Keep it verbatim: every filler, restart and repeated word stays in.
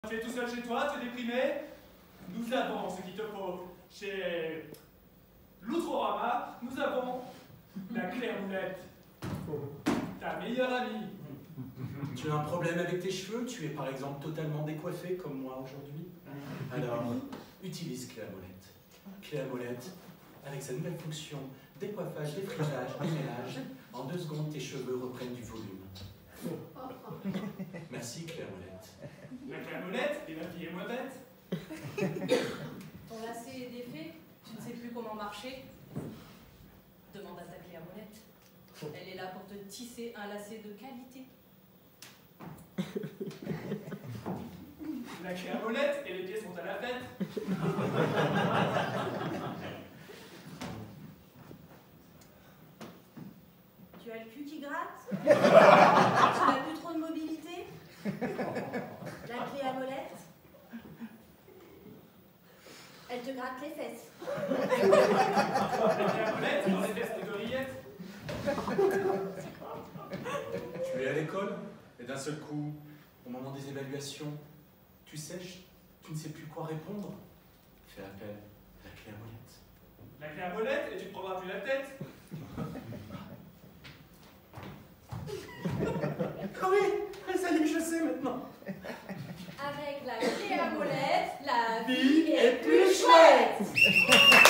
Tu es tout seul chez toi, tu es déprimé? Nous avons ce qu'il te faut. Chez l'Outrorama, nous avons la Claire Moulette, ta meilleure amie. Tu as un problème avec tes cheveux? Tu es par exemple totalement décoiffé comme moi aujourd'hui? Alors, utilise Claire Molette. Claire Molette, avec sa nouvelle fonction décoiffage, défrisage, démêlage, en deux secondes tes cheveux reprennent du volume. Merci Claire Molette. La Claire Molette et la fille est moins bête. Ton lacet est défait, tu ne sais plus comment marcher. Demande à ta Claire Molette. Elle est là pour te tisser un lacet de qualité. La Claire Molette et les pieds sont à la fête. Tu as le cul qui gratte? Tu n'as plus trop de mobilité? La clé à molette? Elle te gratte les fesses. La Claire Molette dans les fesses des gorillettes. Tu es à l'école et d'un seul coup, au moment des évaluations, tu sèches, tu ne sais plus quoi répondre. Fais appel à la Claire Molette. La Claire Molette et tu ne prendras plus la tête. Ah oui, ça y est, je sais maintenant. Avec la clé à molette, la Vie vie est est plus chouette.